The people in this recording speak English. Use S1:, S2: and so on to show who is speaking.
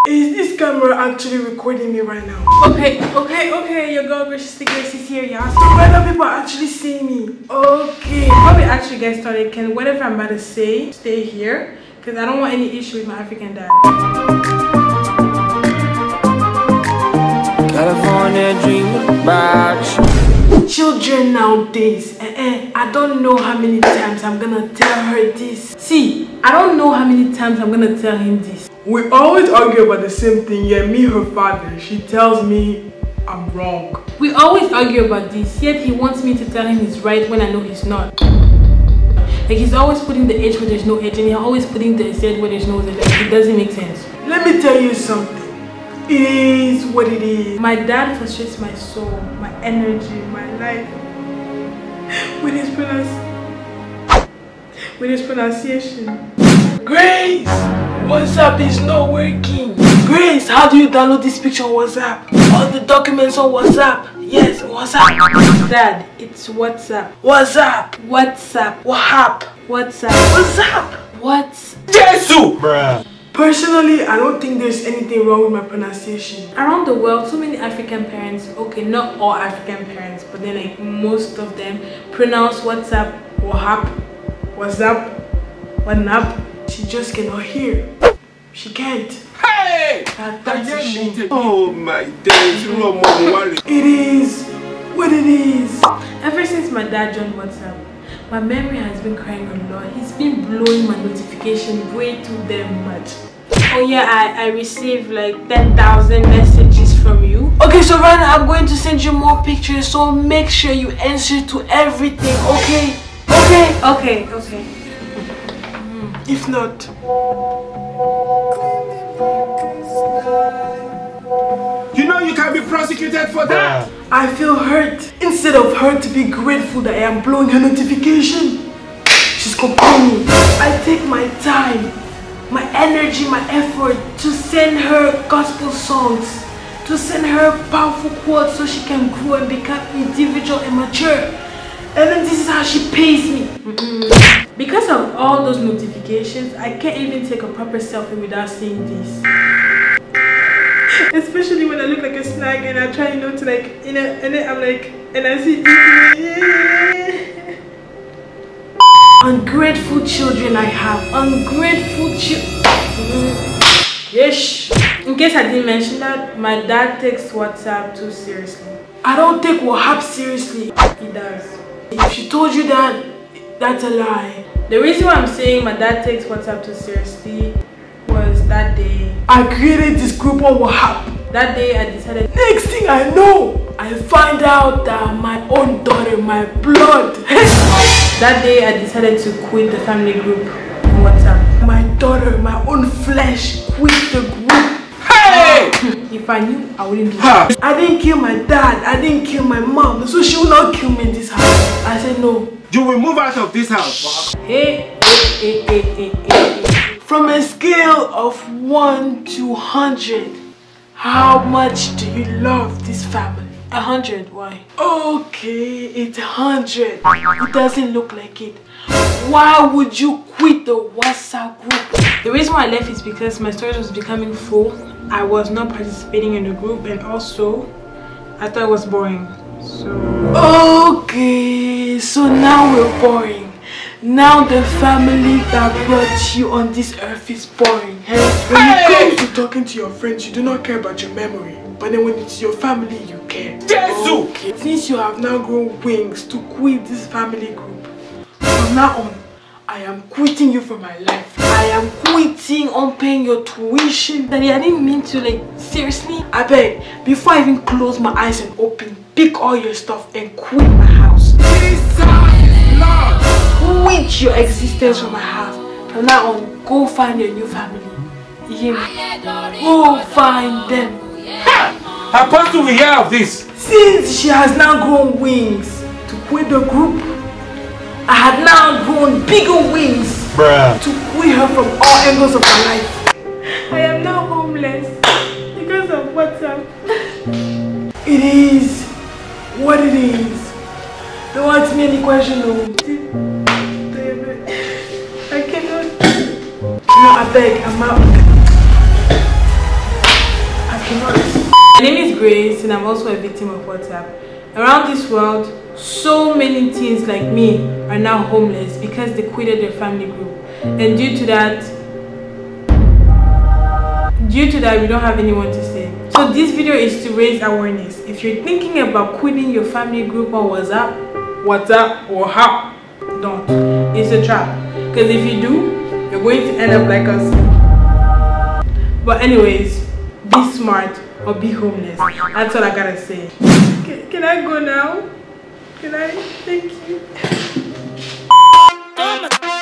S1: Is this camera actually recording me right now? Okay, your girl Graciously Grace is here, y'all. So whether people are actually seeing me. Okay. Before we actually get started, can whatever I'm about to say stay here? Because I don't want any issue with my African dad.
S2: California dreaming about you.
S1: Children nowadays, I don't know how many times I'm gonna tell her this. See, I don't know how many times I'm gonna tell him this. We always argue about the same thing, yet me, her father, she tells me I'm wrong. We always argue about this, yet he wants me to tell him he's right when I know he's not. Like, he's always putting the H where there's no H, and he's always putting the Z where there's no Z. Like, it doesn't make sense. Let me tell you something. It is what it is. My dad frustrates my soul, my energy, my life with his pronunciation. Grace! WhatsApp is not working. Grace, how do you download this picture on WhatsApp? All the documents on WhatsApp. Yes, WhatsApp. Dad, it's WhatsApp. WhatsApp. WhatsApp. WhatsApp. WhatsApp. WhatsApp. What's
S2: Jesus! Bruh.
S1: Personally, I don't think there's anything wrong with my pronunciation. Around the world, so many African parents, okay, not all African parents, but then like most of them pronounce WhatsApp, WhatsApp. She just cannot hear. She can't.
S2: Hey!
S1: That's a shame.
S2: Oh my days,
S1: It is what it is. Ever since my dad joined WhatsApp, my memory has been crying a lot. He's been blowing my notification way too damn much. Oh yeah, I received like 10,000 messages from you. Okay, so right now I'm going to send you more pictures, so make sure you answer to everything, okay? Okay. If not,
S2: you know you can be prosecuted for that.
S1: I feel hurt. Instead of her to be grateful that I am blowing her notification, she's complaining. I take my time, my energy, my effort to send her gospel songs, to send her powerful quotes so she can grow and become individual and mature. And then this is how she pays me. Because of all those notifications, I can't even take a proper selfie without seeing this. Especially when I look like a snag and I try, to like, and then I'm like, and I see this. Ungrateful children I have. Ungrateful children. Yes. In case I didn't mention that, my dad takes WhatsApp too seriously. I don't take WhatsApp seriously. He does. If she told you that, that's a lie. The reason why I'm saying my dad takes WhatsApp too seriously was that day I created this group on WhatsApp. That day I decided, next thing I know, I find out that my own daughter, my blood. That day I decided to quit the family group on WhatsApp. My daughter, my own flesh, quit the group.
S2: Hey!
S1: If I knew, I wouldn't do that. I didn't kill my dad, I didn't kill my mom, so she will not kill me in this house. I said no.
S2: You will move out of this house.
S1: Hey. From a scale of 1 to 100, how much do you love this family? 100, why? Okay, it's 100. It doesn't look like it. Why would you quit the WhatsApp group? The reason why I left is because my storage was becoming full. I was not participating in the group, and also I thought it was boring. So okay, so now we're boring. Now the family that brought you on this earth is boring. Hey? When it comes to talking to your friends, you do not care about your memory. But then when it's your family, you care.
S2: Jesus!
S1: Okay. Since you have now grown wings to quit this family group, from now on, I am quitting you from my life. I am quitting on paying your tuition. Daddy, I didn't mean to, like, seriously. I beg, before I even close my eyes and open, pick all your stuff and quit my house.
S2: Jesus Lord!
S1: Quit your existence from my house. From now on, go find your new family. You hear me? Go find them.
S2: Apostle will hear of this.
S1: Since she has now grown wings to quit the group, I had now grown bigger wings,
S2: bruh,
S1: to quit her from all angles of my life. I am now homeless because of WhatsApp. It is what it is. Don't ask me any question, no. I cannot. No, I beg, I'm out. Grace and I'm also a victim of WhatsApp. Around this world, so many teens like me are now homeless because they quitted their family group. And due to that, we don't have anyone to say. So this video is to raise awareness. If you're thinking about quitting your family group on WhatsApp or how, don't. It's a trap. Because if you do, you're going to end up like us. But anyways, be smart or be homeless. That's all I gotta say. Can I go now? Can I? Thank you.